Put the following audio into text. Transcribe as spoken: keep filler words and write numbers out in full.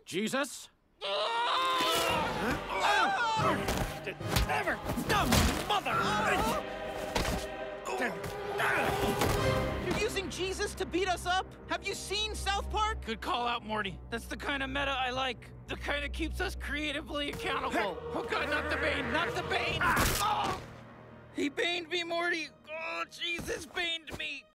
Jesus? Never! No, mother! You're using Jesus to beat us up? Have you seen South Park? Good call out, Morty. That's the kind of meta I like. The kind that keeps us creatively accountable. Oh God, not the Bane, not the Bane! Oh! He baned me, Morty! Oh, Jesus baned me!